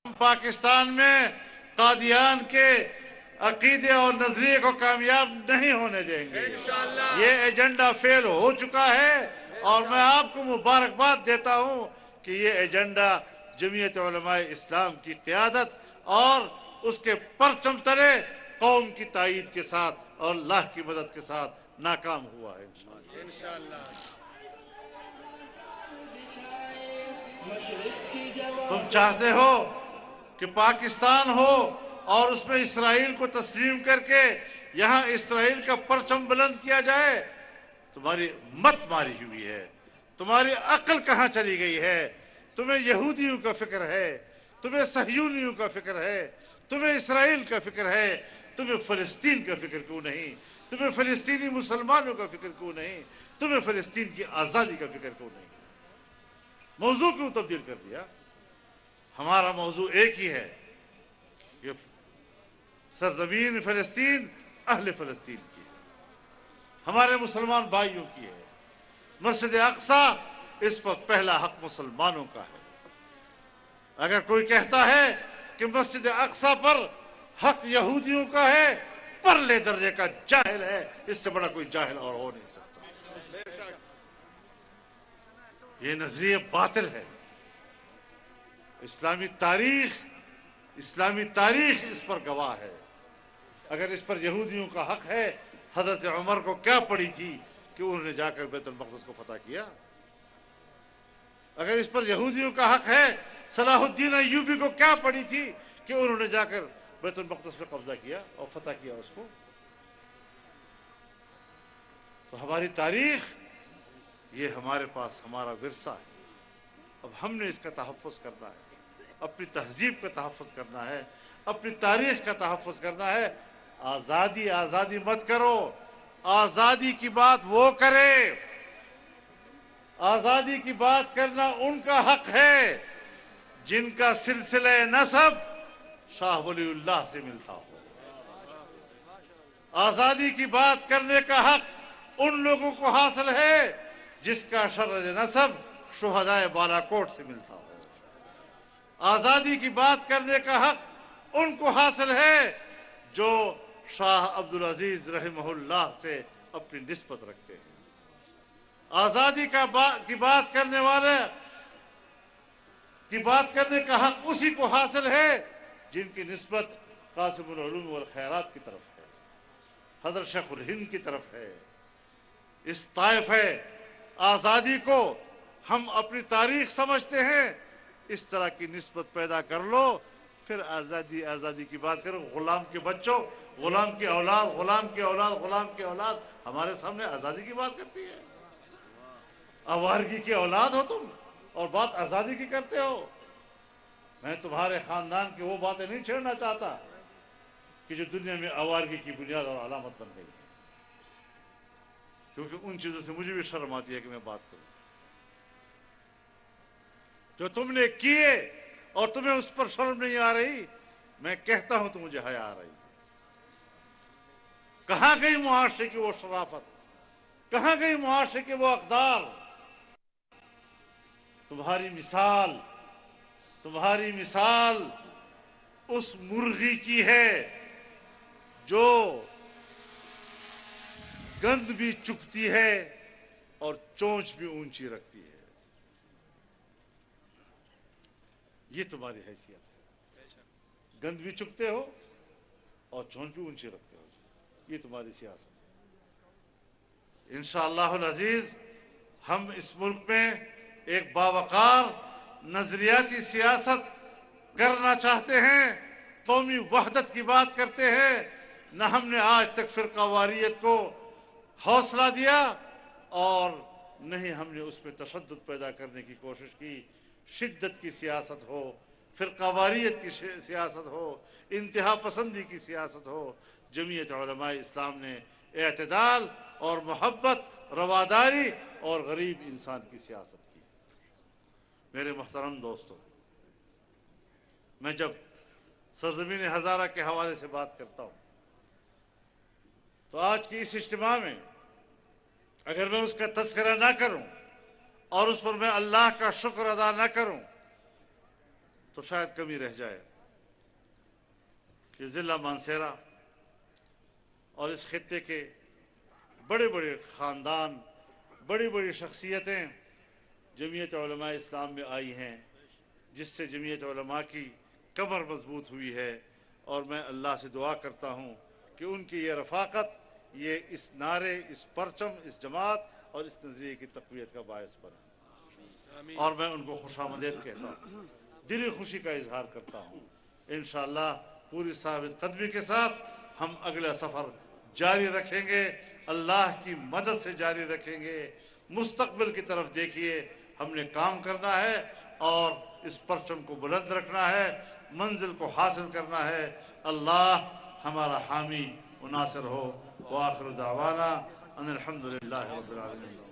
پاکستان میں قادیان کے عقیدے اور نظریے کو کامیاب نہیں ہونے دیں گے۔ یہ ایجنڈا فیل ہو چکا ہے اور میں آپ کو مبارکباد دیتا ہوں کہ یہ ایجنڈا جمعیت علماء اسلام کی قیادت اور اس کے پرچم تلے قوم کی تائید کے ساتھ اور اللہ کی مدد کے ساتھ ناکام ہوا ہے انشاءاللہ۔ تم چاہتے ہو کہ پاکستان ہو اور اس میں اسرائیل کو تسلیم کر کے یہاں اسرائیل کا پرچم بلند کیا جائے؟ تمہاری مت ماری ہوئی ہے، تمہاری عقل کہاں چلی گئی ہے؟ تمہیں یہودیوں کا فکر ہے، تمہیں صہیونیوں کا فکر ہے، تمہیں اسرائیل کا فکر ہے، تمہیں فلسطین کا فکر کیوں نہیں؟ تمہیں فلسطینی مسلمانوں کا فکر کیوں نہیں؟ تمہیں فلسطین کی آزادی کا فکر کیوں نہیں؟ موضوع کیوں تبدیل کر دیا؟ ہمارا موضوع ایک ہی ہے کہ سرزمین فلسطین اہل فلسطین کی ہے، ہمارے مسلمان بھائیوں کی ہے۔ مسجد اقصی اس پر پہلا حق مسلمانوں کا ہے۔ اگر کوئی کہتا ہے کہ مسجد اقصی پر حق یہودیوں کا ہے، پرلے درجے کا جاہل ہے، اس سے بڑا کوئی جاہل اور ہو نہیں سکتا۔ یہ نظریہ باطل ہے۔ اسلامی تاریخ اس پر گواہ ہے۔ اگر اس پر یہودیوں کا حق ہے، حضرت عمر کو کیا پڑی تھی کہ انہوں نے جا کر بیت المقدس کو فتح کیا؟ اگر اس پر یہودیوں کا حق ہے، صلاح الدین ایوبی کو کیا پڑی تھی کہ انہوں نے جا کر بیت المقدس پہ قبضہ کیا اور فتح کیا اس کو؟ تو ہماری تاریخ یہ ہمارے پاس ہمارا ورثہ ہے۔ اب ہم نے اس کا تحفظ کرنا ہے، اپنی تہذیب کا تحفظ کرنا ہے، اپنی تاریخ کا تحفظ کرنا ہے۔ آزادی مت کرو، آزادی کی بات وہ کرے، آزادی کی بات کرنا ان کا حق ہے جن کا سلسلہ نسب شاہ ولی اللہ سے ملتا ہو۔ آزادی کی بات کرنے کا حق ان لوگوں کو حاصل ہے جس کا شرج نسب شہدائے بالاکوٹ سے ملتا ہو۔ آزادی کی بات کرنے کا حق ان کو حاصل ہے جو شاہ عبدالعزیز رحمہ اللہ سے اپنی نسبت رکھتے ہیں۔ آزادی کی بات کرنے والے کی بات کرنے کا حق اسی کو حاصل ہے جن کی نسبت قاسم العلوم والخیرات کی طرف ہے، حضرت شیخ الہند کی طرف ہے۔ اس طائفہ آزادی کو ہم اپنی تاریخ سمجھتے ہیں، اس طرح کی نسبت پیدا کر لو، پھر آزادی کی بات کرو۔ غلام کے بچوں، غلام کی اولاد، غلام کی اولاد، غلام کی اولاد ہمارے سامنے آزادی کی بات کرتی ہے۔ آوارگی کی اولاد ہو تم اور بات آزادی کی کرتے ہو۔ میں تمہارے خاندان کی وہ باتیں نہیں چھیڑنا چاہتا کہ جو دنیا میں آوارگی کی بنیاد اور علامت بن گئی ہے، کیونکہ ان چیزوں سے مجھے بھی شرم آتی ہے کہ میں بات کروں۔ جو تم نے کیے اور تمہیں اس پر شرم نہیں آ رہی، میں کہتا ہوں تو مجھے حیا آ رہی ہے۔ کہاں گئی معاشرے کی وہ شرافت؟ کہاں گئی معاشرے کے وہ اقدار؟ تمہاری مثال اس مرغی کی ہے جو گند بھی چکتی ہے اور چونچ بھی اونچی رکھتی ہے۔ یہ تمہاری حیثیت ہے، گند بھی چکتے ہو اور چونچ بھی اونچی رکھتے ہو۔ یہ تمہاری سیاست ہے۔ انشاءاللہ العزیز ہم اس ملک میں ایک باوقار نظریاتی سیاست کرنا چاہتے ہیں، قومی وحدت کی بات کرتے ہیں۔ نہ ہم نے آج تک فرقہ واریت کو حوصلہ دیا اور نہ ہی ہم نے اس پہ تشدد پیدا کرنے کی کوشش کی۔ شدت کی سیاست ہو، فرقہ واریت کی سیاست ہو، انتہا پسندی کی سیاست ہو، جمعیت علماء اسلام نے اعتدال اور محبت، رواداری اور غریب انسان کی سیاست کی۔ میرے محترم دوستو، میں جب سرزمین ہزارہ کے حوالے سے بات کرتا ہوں تو آج کی اس اجتماع میں اگر میں اس کا تذکرہ نہ کروں اور اس پر میں اللہ کا شکر ادا نہ کروں تو شاید کمی رہ جائے کہ ضلع مانسہرہ اور اس خطے کے بڑے بڑے خاندان، بڑی بڑی شخصیتیں جمعیت علماء اسلام میں آئی ہیں، جس سے جمعیت علماء کی کمر مضبوط ہوئی ہے، اور میں اللہ سے دعا کرتا ہوں کہ ان کی یہ رفاقت، یہ اس نعرے، اس پرچم، اس جماعت اور اس نظریے کی تقویت کا باعث بنے، اور میں ان کو خوش آمدید کہتا ہوں، دلی خوشی کا اظہار کرتا ہوں۔ انشاءاللہ پوری ثابت قدمی کے ساتھ ہم اگلا سفر جاری رکھیں گے، اللہ کی مدد سے جاری رکھیں گے۔ مستقبل کی طرف دیکھیے، ہم نے کام کرنا ہے اور اس پرچم کو بلند رکھنا ہے، منزل کو حاصل کرنا ہے۔ اللہ ہمارا حامی و ناصر ہو۔ وآخر دعوانا ان الحمدللہ رب العالمین۔